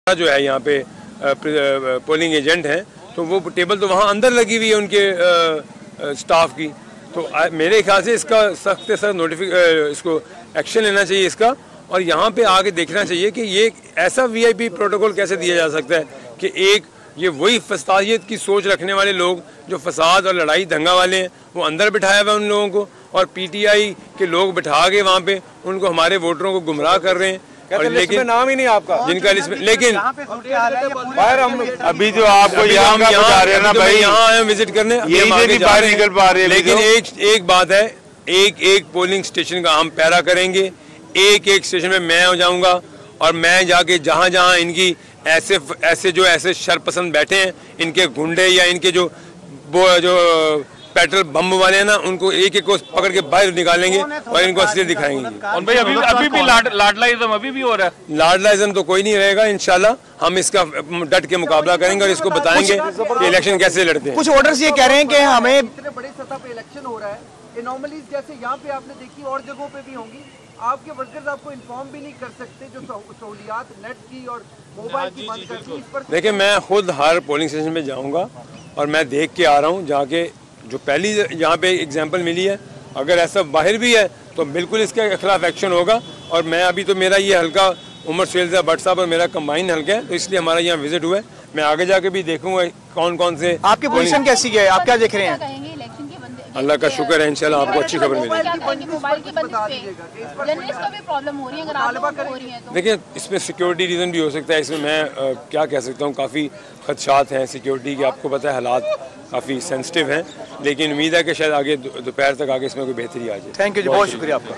जो है यहाँ पे पोलिंग एजेंट हैं, तो वो टेबल तो वहाँ अंदर लगी हुई है उनके स्टाफ की। तो मेरे ख्याल से इसका सख्त से सख्त इसको एक्शन लेना चाहिए इसका, और यहाँ पे आके देखना चाहिए कि ये ऐसा वीआईपी प्रोटोकॉल कैसे दिया जा सकता है कि एक ये वही फसादियत की सोच रखने वाले लोग जो फसाद और लड़ाई दंगा वाले हैं वो अंदर बिठाया हुआ है उन लोगों को, और पीटीआई के लोग बिठा के वहाँ पे उनको हमारे वोटरों को गुमराह कर रहे हैं। और लेकिन नाम ही नहीं आपका जिनका लिस्ट में, लेकिन बाहर हम अभी जो आपको यहाँ बता रहे हैं ना भाई, यहाँ आए विजिट करने, बाहर निकल पा रहे हैं। लेकिन एक बात है, एक पोलिंग स्टेशन का हम पैरा करेंगे, एक स्टेशन में मैं हो जाऊंगा और मैं जाके जहाँ जहाँ इनकी ऐसे शरपसंद बैठे हैं, इनके गुंडे या इनके जो पेट्रोल बम वाले हैं ना, उनको एक को पकड़ के बाहर निकालेंगे और इनको असलियत दिखाएंगे। और भाई अभी भी लाडलाइज्म अभी भी हो रहा है। लाडलाइज्म तो कोई नहीं रहेगा, इंशाल्लाह हम इसका डट के मुकाबला करेंगे और इसको बताएंगे कि इलेक्शन कैसे लड़ते हैं। कुछ ऑर्डर्स ये कह रहे हैं कि हमें इतने बड़े सतह पे इलेक्शन हो रहा है, एनोमलीज जैसे यहाँ पे आपने देखी और जगहों पे भी होंगी, आपके वर्कर्स आपको इन्फॉर्म भी नहीं कर सकते, जो सहूलियात नेट की और मोबाइल की बंद कर दी। इस पर देखिए, मैं खुद हर पोलिंग स्टेशन पे जाऊंगा और मैं देख के आ रहा हूँ, जाके जो पहली यहाँ पे एग्जांपल मिली है, अगर ऐसा बाहर भी है तो बिल्कुल इसके खिलाफ एक्शन होगा। और मैं अभी तो मेरा ये हल्का उमर सुहेल भट्ट साहब और मेरा कंबाइन हल्का है, तो इसलिए हमारा यहाँ विजिट हुआ है। मैं आगे जाके भी देखूंगा कौन कौन से। आपकी पोजीशन कैसी है, आप क्या देख रहे हैं? अल्लाह का शुक्र है, इंशाल्लाह आपको अच्छी खबर मिलेगी। देखिए, इसमें सिक्योरिटी रीज़न भी हो सकता है, इसमें मैं क्या कह सकता हूँ, काफ़ी खदशात हैं सिक्योरिटी के, आपको पता है हालात काफ़ी सेंसिटिव हैं, लेकिन उम्मीद है कि शायद आगे दोपहर तक आगे इसमें कोई बेहतरी आ जाए। थैंक यू जी, बहुत शुक्रिया आपका।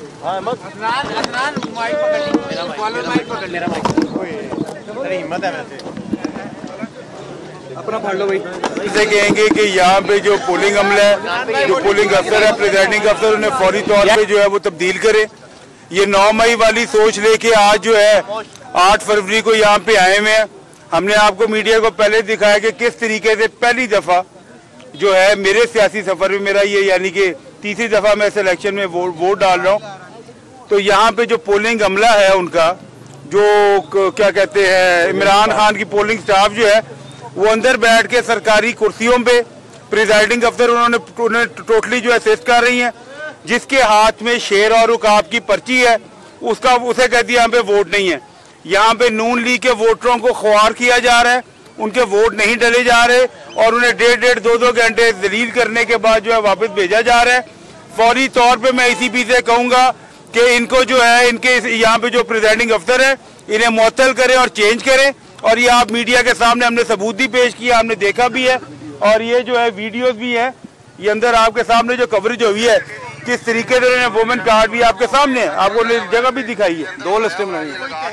अपना पढ़ लो भाई। इसे कहेंगे कि यहाँ पे जो पोलिंग अमला है, जो पोलिंग अफसर है, प्रिजाइडिंग अफसर, उन्हें फौरी तौर पे जो है वो तब्दील करे। ये 9 मई वाली सोच लेके आज जो है 8 फरवरी को यहाँ पे आए हुए हैं। हमने आपको मीडिया को पहले दिखाया कि किस तरीके से पहली दफा जो है मेरे सियासी सफर में, मेरा ये यानी कि तीसरी दफा मैं इस इलेक्शन में वोट डाल रहा हूँ, तो यहाँ पे जो पोलिंग अमला है उनका जो क्या कहते हैं, इमरान खान की पोलिंग स्टाफ जो है वो अंदर बैठ के सरकारी कुर्सियों पे प्रिजाइडिंग अफसर उन्होंने टोटली जो असिस्ट कर रही हैं। जिसके हाथ में शेर और उकाब की पर्ची है उसे कहती है यहाँ पे वोट नहीं है। यहाँ पे नून लीग के वोटरों को ख्वार किया जा रहा है, उनके वोट नहीं डले जा रहे और उन्हें 1.5 2 घंटे जलील करने के बाद जो है वापस भेजा जा रहा है। फौरी तौर पे मैं इसी से कहूँगा कि इनको जो है, इनके यहाँ पे जो प्रिजाइडिंग अफसर है इन्हें मुअत्तल करें और चेंज करें। और ये आप मीडिया के सामने हमने सबूत भी पेश किया, हमने देखा भी है, और ये जो है वीडियोस भी है, ये अंदर आपके सामने जो कवरेज हुई है, किस तरीके से उन्होंने वुमेन कार्ड भी आपके सामने है, आपको जगह भी दिखाई है। 2 लिस्टें बनाई,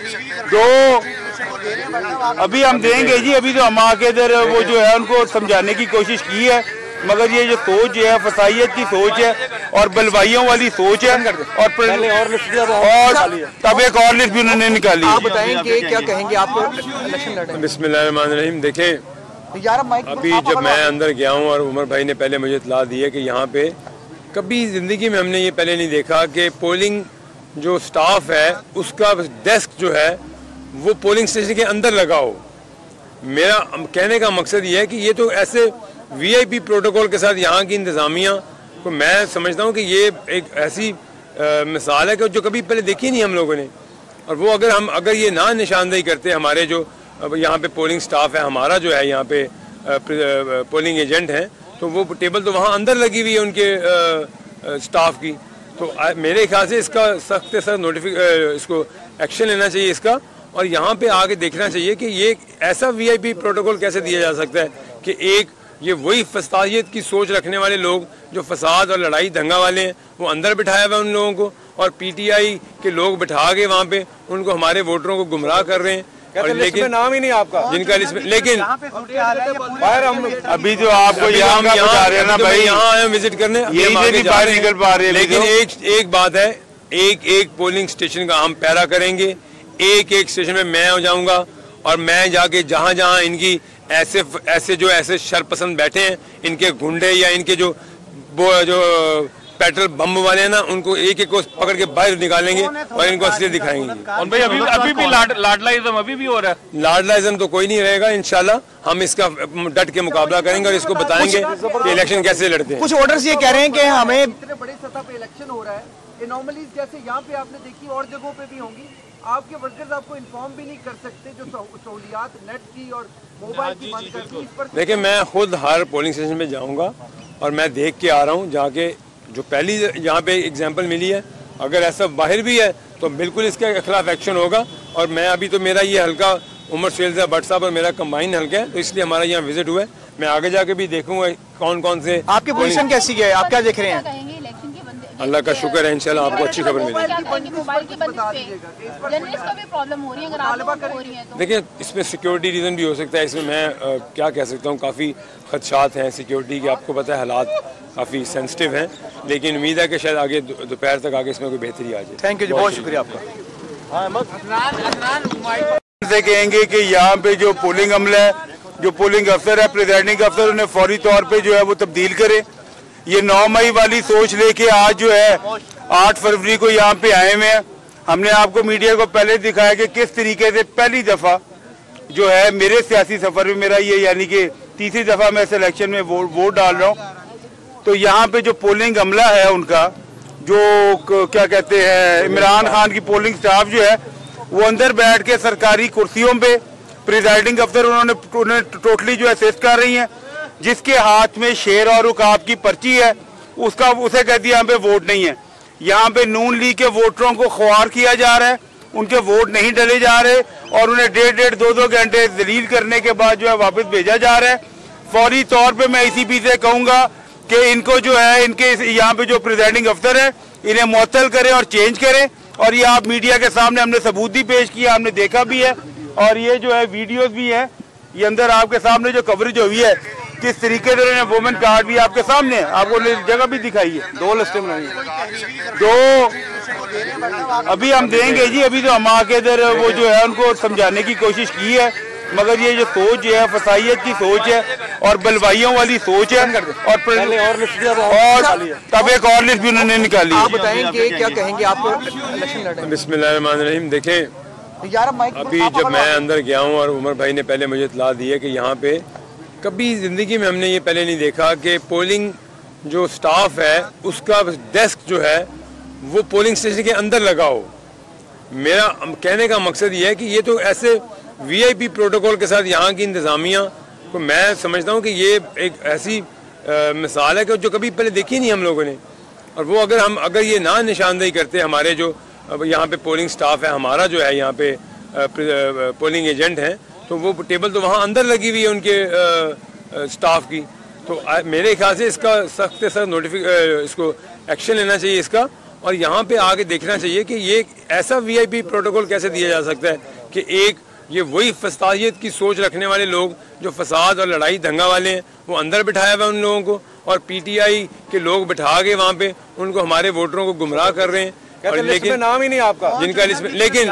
2 अभी हम देंगे जी। अभी तो हम आके इधर वो जो है उनको समझाने की कोशिश की है, मगर ये जो सोच है फसाइयत की सोच है और बलवाइयों वाली सोच है, और तब एक और लिस्ट भी उन्होंने निकाली। आप बताएंगे क्या कहेंगे, आपको इलेक्शन लड़े? बिस्मिल्लाहिर्रहमानिर्रहीम। देखें, अभी जब मैं अंदर गया हूँ और उमर भाई ने पहले मुझे इत्तला दी है कि यहाँ पे कभी ज़िंदगी में हमने ये पहले नहीं देखा कि पोलिंग जो स्टाफ है उसका डेस्क जो है वो पोलिंग स्टेशन के अंदर लगा हो। मेरा कहने का मकसद ये है कि ये तो ऐसे वीआईपी प्रोटोकॉल के साथ यहाँ की इंतज़ामिया को मैं समझता हूँ कि ये एक ऐसी मिसाल है कि जो कभी पहले देखी नहीं हम लोगों ने। और वो अगर ये ना निशानदेही करते, हमारे जो यहाँ पे पोलिंग स्टाफ है, हमारा जो है यहाँ पे पोलिंग एजेंट हैं, तो वो टेबल तो वहाँ अंदर लगी हुई है उनके स्टाफ की। तो मेरे ख्याल से इसका सख्त से सख्त इसको एक्शन लेना चाहिए इसका, और यहाँ पे आके देखना चाहिए कि ये ऐसा वीआईपी प्रोटोकॉल कैसे दिया जा सकता है कि एक ये वही फसादियत की सोच रखने वाले लोग जो फसाद और लड़ाई दंगा वाले हैं वो अंदर बिठाया हुआ है उन लोगों को, और पीटीआई के लोग बिठा के वहाँ पे उनको हमारे वोटरों को गुमराह कर रहे हैं। और लेकिन नाम ही नहीं आपका जिनका लिस्ट में, लेकिन बाहर हम अभी जो आपको यहाँ बता रहे हैं ना भाई, यहाँ आए विजिट करने, बाहर निकल पा रहे हैं। लेकिन एक बात है, एक पोलिंग स्टेशन का हम पैरा करेंगे, एक स्टेशन में मैं हो जाऊंगा और मैं जाके जहाँ जहाँ इनकी ऐसे शरपसंद बैठे हैं, इनके गुंडे या इनके जो पेट्रोल बम वाले हैं ना, उनको एक एक को पकड़ के बाहर निकालेंगे और इनको असलियत दिखाएंगे। और भाई अभी भी लाडलाइज्म अभी भी हो रहा है। लाडलाइज्म तो कोई नहीं रहेगा, इंशाल्लाह हम इसका डट के मुकाबला करेंगे और इसको बताएंगे कि इलेक्शन कैसे लड़ते हैं। कुछ ऑर्डर्स ये कह रहे हैं कि हमें इतने बड़े सतह पे इलेक्शन हो रहा है, एनोमलीज जैसे यहाँ पे आपने देखी और जगहों पे भी होंगी, आपके वर्कर्स आपको इन्फॉर्म भी नहीं कर सकते जो सहूलियात नेट की और मोबाइल की बंद कर दी। देखिए, मैं खुद हर पोलिंग स्टेशन पे जाऊंगा और मैं देख के आ रहा हूँ, जाके जो पहली यहाँ पे एग्जांपल मिली है, अगर ऐसा बाहर भी है तो बिल्कुल इसके खिलाफ एक्शन होगा। और मैं अभी तो मेरा ये हल्का उमर शेल्जा भट्ट साहब और मेरा कंबाइन हल्का है, तो इसलिए हमारा यहाँ विजिट हुआ है। मैं आगे जाके भी देखूंगा कौन कौन से। आपकी पोजीशन कैसी है, आप क्या देख रहे हैं? अल्लाह का शुक्र है, इंशाल्लाह आपको अच्छी खबर मिलेगी। देखिए, इसमें सिक्योरिटी रीज़न भी हो सकता है, इसमें मैं क्या कह सकता हूँ, काफ़ी खदशात हैं सिक्योरिटी के, आपको पता है हालात काफ़ी सेंसिटिव हैं, लेकिन उम्मीद है कि शायद आगे दोपहर तक आगे इसमें कोई बेहतरी आ जाए। थैंक यू जी, बहुत शुक्रिया आपका। से कहेंगे कि यहाँ पे जो पोलिंग अमला है, जो पोलिंग अफसर है, प्रिजाइडिंग अफसर, उन्हें फौरी तौर पे जो है वो तब्दील करे। ये 9 मई वाली सोच लेके आज जो है 8 फरवरी को यहाँ पे आए हुए हैं। हमने आपको मीडिया को पहले दिखाया कि किस तरीके से पहली दफा जो है मेरे सियासी सफर में, मेरा ये यानी कि तीसरी दफा मैं इस इलेक्शन में वोट डाल रहा हूँ, तो यहाँ पे जो पोलिंग अमला है उनका जो क्या कहते हैं, इमरान खान की पोलिंग स्टाफ जो है वो अंदर बैठ के सरकारी कुर्सियों पे प्रिजाइडिंग अफसर उन्होंने टोटली जो असिस्ट कर रही हैं। जिसके हाथ में शेर और उकाब की पर्ची है उसे कहती है यहाँ पे वोट नहीं है। यहाँ पे नून लीग के वोटरों को ख्वार किया जा रहा है, उनके वोट नहीं डले जा रहे और उन्हें 1.5-2 घंटे जलील करने के बाद जो है वापस भेजा जा रहा है। फौरी तौर पे मैं ICP से कहूँगा कि इनको जो है, इनके यहाँ पे जो प्रिजाइडिंग अफसर है, इन्हें मुअत्तल करें और चेंज करें। और ये आप मीडिया के सामने हमने सबूत भी पेश किया, हमने देखा भी है और ये जो है वीडियोस भी है, ये अंदर आपके सामने जो कवरेज हुई है, किस तरीके से उन्होंने वुमेन कार्ड भी आपके सामने, आपको जगह भी दिखाई है। 2 लिस्टें बनाई है, 2 अभी हम देंगे जी। अभी तो हम आके इधर वो जो है उनको समझाने की कोशिश की है, मगर ये जो सोच है फसाइयत की सोच है और बलवाइयों वाली सोच है और तब एक और लिस्ट भी उन्होंने निकाली। आप बताएंगे क्या कहेंगे, आप इलेक्शन लड़े? बिस्मिल्लाहिर्रहमानिर्रहीम। देखें, अभी जब मैं अंदर गया हूँ और उमर भाई ने पहले मुझे इत्तला दी है कि यहाँ पे कभी ज़िंदगी में हमने ये पहले नहीं देखा कि पोलिंग जो स्टाफ है उसका डेस्क जो है वो पोलिंग स्टेशन के अंदर लगा हो। मेरा कहने का मकसद ये है कि ये तो ऐसे VIP प्रोटोकॉल के साथ यहाँ की इंतज़ामिया को मैं समझता हूँ कि ये एक ऐसी मिसाल है कि जो कभी पहले देखी नहीं हम लोगों ने। और वो अगर ये ना निशानदेही करते, हमारे जो यहाँ पे पोलिंग स्टाफ है, हमारा जो है यहाँ पे पोलिंग एजेंट हैं, तो वो टेबल तो वहाँ अंदर लगी हुई है उनके स्टाफ की। तो मेरे ख्याल से इसका सख्त से सख्त इसको एक्शन लेना चाहिए इसका, और यहाँ पे आके देखना चाहिए कि ये ऐसा VIP प्रोटोकॉल कैसे दिया जा सकता है कि एक ये वही फसादियत की सोच रखने वाले लोग जो फसाद और लड़ाई दंगा वाले हैं वो अंदर बिठाया हुआ है उन लोगों को, और PTI के लोग बिठा के वहाँ पे उनको हमारे वोटरों को गुमराह कर रहे हैं। और लेकिन नाम ही नहीं आपका जिनका लिस्ट में, लेकिन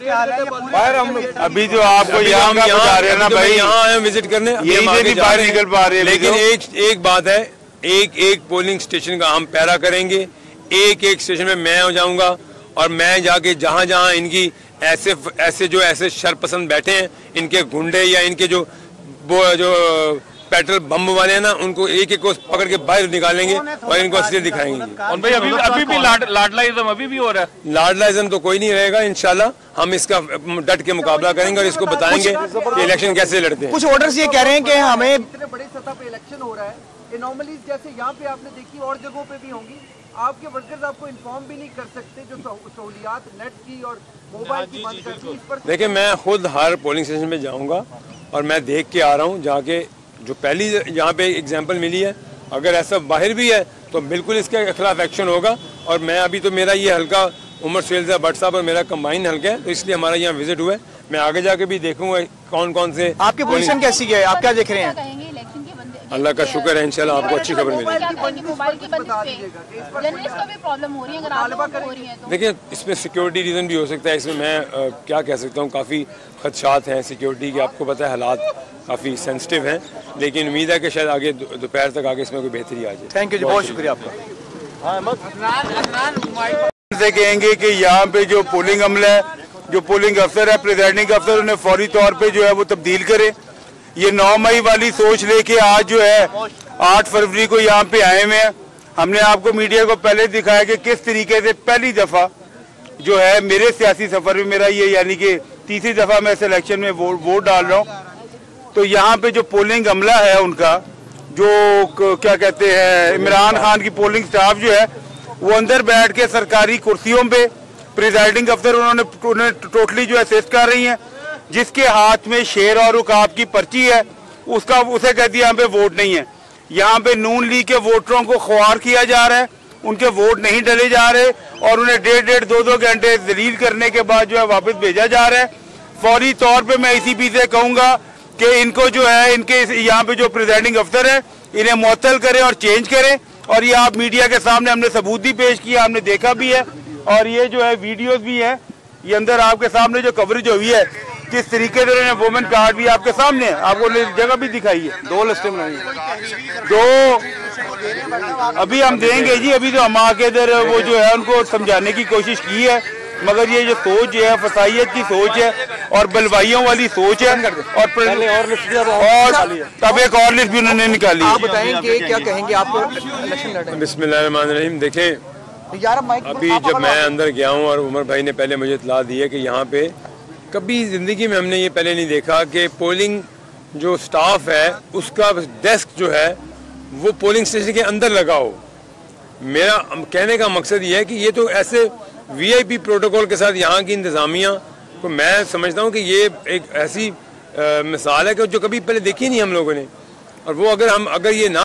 अभी जो आपको यहाँ आए विजिट करने, बाहर निकल पा रहे हैं। लेकिन एक बात है, एक पोलिंग स्टेशन का हम पैरा करेंगे, एक स्टेशन में मैं हो जाऊंगा और मैं जाके जहाँ जहाँ इनकी ऐसे शरपसंद बैठे हैं, इनके गुंडे या इनके जो पेट्रोल बम वाले हैं ना, उनको एक एक को पकड़ के बाहर निकालेंगे और इनको असलियत दिखाएंगे। और भाई अभी भी लाडलाइज्म अभी भी हो रहा है। लाडलाइज्म तो कोई नहीं रहेगा, इंशाल्लाह हम इसका डट के मुकाबला करेंगे और इसको बताएंगे कि इलेक्शन कैसे लड़ते हैं। कुछ ऑर्डर्स ये कह रहे हैं कि हमें इतने बड़े सतह पे इलेक्शन हो रहा है, एनोमलीज जैसे यहाँ पे आपने देखी और जगहों पे भी होंगी, आपके वर्कर्स आपको इन्फॉर्म भी नहीं कर सकते जो सहूलियात नेट की और मोबाइल की बंद कर दी। देखिए, मैं खुद हर पोलिंग स्टेशन पे जाऊंगा और मैं देख के आ रहा हूँ, जाके जो पहली यहाँ पे एग्जांपल मिली है, अगर ऐसा बाहर भी है तो बिल्कुल इसके खिलाफ एक्शन होगा। और मैं अभी तो मेरा ये हल्का उमर शेल्जा भट्ट साहब और मेरा कंबाइन हल्का है, तो इसलिए हमारा यहाँ विजिट हुआ है। मैं आगे जाके भी देखूंगा कौन कौन से। आपकी पोजीशन कैसी है, आप क्या देख रहे हैं? अल्लाह का शुक्र है, इंशाल्लाह आपको अच्छी खबर मिलेगी। देखिए, इसमें सिक्योरिटी रीज़न भी हो सकता है, इसमें मैं क्या कह सकता हूँ, काफ़ी खदशात हैं सिक्योरिटी के, आपको पता है हालात काफ़ी सेंसिटिव हैं, लेकिन उम्मीद है कि शायद आगे दोपहर तक आगे इसमें कोई बेहतरी आ जाए। थैंक यू जी, बहुत शुक्रिया आपका। से कहेंगे कि यहाँ पे जो पोलिंग अमला है, जो पोलिंग अफसर है, प्रिजाइडिंग अफसर, उन्हें फौरी तौर पे जो है वो तब्दील करे। ये 9 मई वाली सोच लेके आज जो है 8 फरवरी को यहाँ पे आए हुए हैं। हमने आपको मीडिया को पहले दिखाया कि किस तरीके से पहली दफा जो है मेरे सियासी सफर में, मेरा ये यानी कि तीसरी दफा मैं इस इलेक्शन में वोट डाल रहा हूँ। तो यहाँ पे जो पोलिंग अमला है उनका जो क्या कहते हैं, इमरान खान की पोलिंग स्टाफ जो है वो अंदर बैठ के सरकारी कुर्सियों पे प्रिजाइडिंग अफसर उन्हें टोटली जो असिस्ट कर रही हैं। जिसके हाथ में शेर और उकाब की पर्ची है उसे कहती है यहाँ पे वोट नहीं है। यहाँ पे नून लीग के वोटरों को ख्वार किया जा रहा है, उनके वोट नहीं डले जा रहे और उन्हें 1.5 2 घंटे दलील करने के बाद जो है वापस भेजा जा रहा है। फौरी तौर पे मैं ICP से कहूँगा कि इनको जो है, इनके यहाँ पे जो प्रिजाइडिंग अफसर है इन्हें मुअत्तल करें और चेंज करें। और ये आप मीडिया के सामने हमने सबूत भी पेश किया, हमने देखा भी है और ये जो है वीडियोस भी है, ये अंदर आपके सामने जो कवरेज हुई है किस तरीके से उन्होंने वुमेन कार्ड भी आपके सामने है, आपको जगह भी दिखाई है। 2 लिस्टें बनाई, 2 अभी हम देंगे जी। अभी तो हम आके इधर वो जो है उनको समझाने की कोशिश की है, मगर ये जो सोच है फसाइयत की सोच है और बलवाइयों वाली सोच है। और तब एक और लिस्ट भी उन्होंने निकाली। आप बताएंगे क्या कहेंगे आप इलेक्शन लड़ेंगे? बिस्मिल्लाहिर्रहमानिर्रहीम। देखें, अभी जब मैं अंदर गया हूँ और उमर भाई ने पहले मुझे इत्तला दी है कि यहाँ पे कभी ज़िंदगी में हमने ये पहले नहीं देखा कि पोलिंग जो स्टाफ है उसका डेस्क जो है वो पोलिंग स्टेशन के अंदर लगा हो। मेरा कहने का मकसद ये है कि ये तो ऐसे VIP प्रोटोकॉल के साथ यहाँ की इंतज़ामिया को मैं समझता हूँ कि ये एक ऐसी मिसाल है कि जो कभी पहले देखी नहीं हम लोगों ने। और वो अगर ये ना